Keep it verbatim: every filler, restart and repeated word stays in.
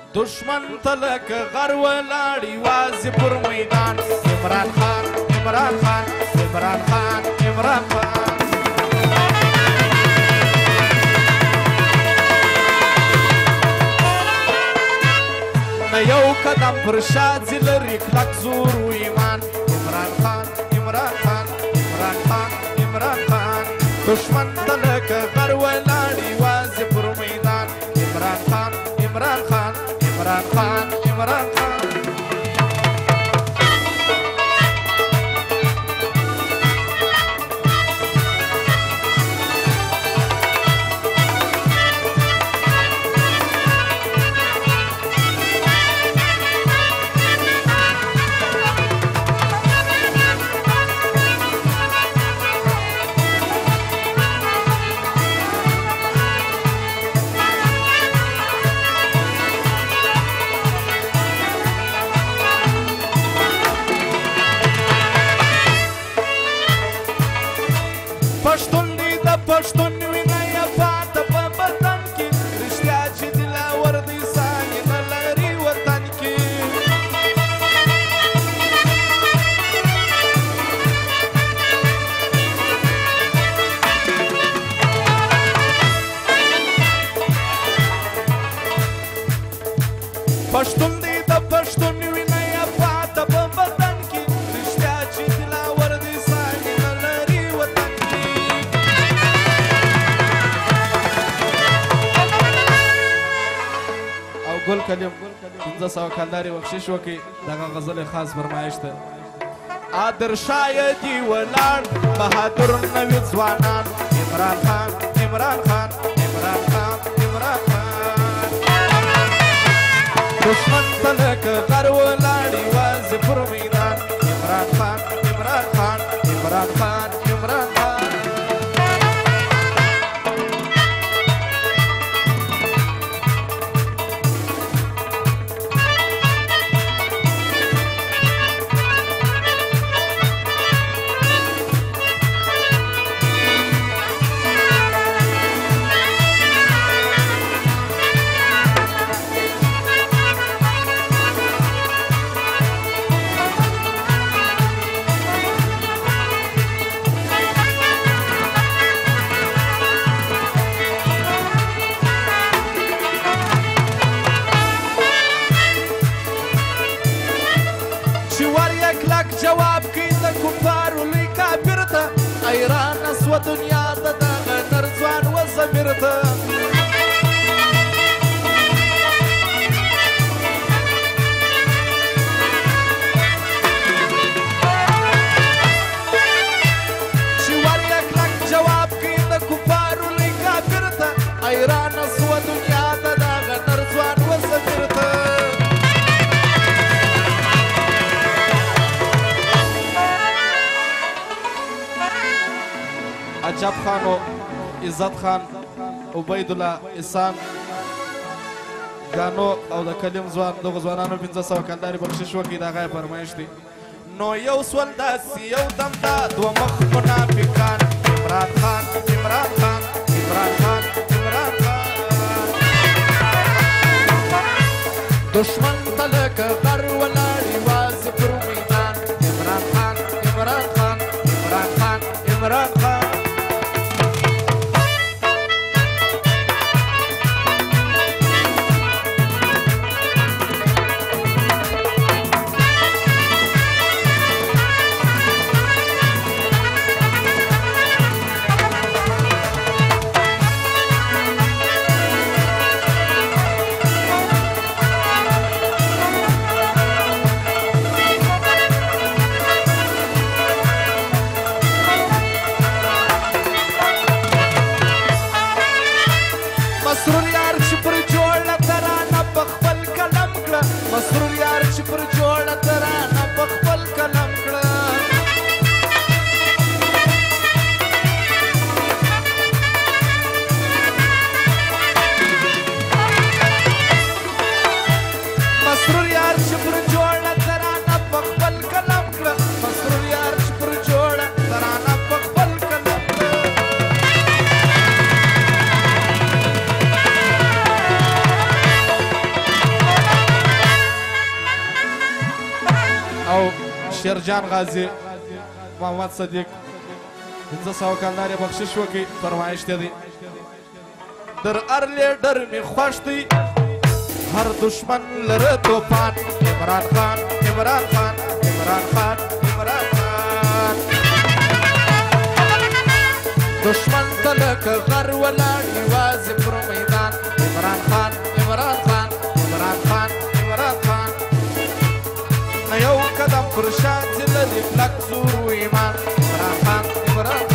دشمن تلک غر ولاړی وازی پر میدان عمران خان عمران خان عمران خان عمران خان نه یو قدم پر شا ځي لري کلک زور و ایمان عمران خان عمران خان عمران خان عمران خان دشمن تلک غر ولاړی وازی پر میدان عمران خان عمران خان عمران خان عمران خان پښتون دی د پښتون وینه یې پاته په بدن کې رښتیا چې دلاور دی سایې نه لري وطن کې پښتون دی د پښتون وینه یې پاته په بدن کې رښتیا چې دلاور دی سایې نه لري وطن کې ګل کلیم پنځه سوه کلدارې بخشش وکړي دغه غزل خاص فرمایش ده عادر شایدي ولاړ بهادر نوي ځوانان عمران خان عمران خان عمران خان عمران خان دشمن ته لکه غر ولاړ یوازې پر میدان عمران خان عمران خان عمران خان عمران خان جواب کوي د کفارو لوی کافر ته حیرانه سوه دنیا د دغه نر ځوان و ضمیر ته چې ور یې کلک جواب کوي د کفارو لوی کافر ته حیرانه سوه دنیا د دغه نر ځوان و ضمیر ته عجب خان و عزت خان عبید الله احسان ګانو او د کلیم ځوان دغو ځوانانو پنځه سوه کلدارې بخشش وکړي د هغه یې فرمایش دی نو یو سول داسې یو دم دا دوه مخ منافقان عمران خان عمران خان عمران خان عمران خان دشمن ته لکه غر ولاړ یوازې پر میدان عمران خان عمران خان عمران خان عمران خان شیرجان غازی محمد صدیق پنځه سوه کلدار یې بخشش وکړي فرمایش دی در هر لیډر مې خوښ دی هر دشمن لره توپان عمران خان عمران خان عمران خان عمران خان دشمن ته لکه غر ولاړ یوازې پر میدان عمران خان عمران خان عمران خان عمران خان نه یو قدم پر شا ځي لري کلک زور و ایمان عمران خان عمران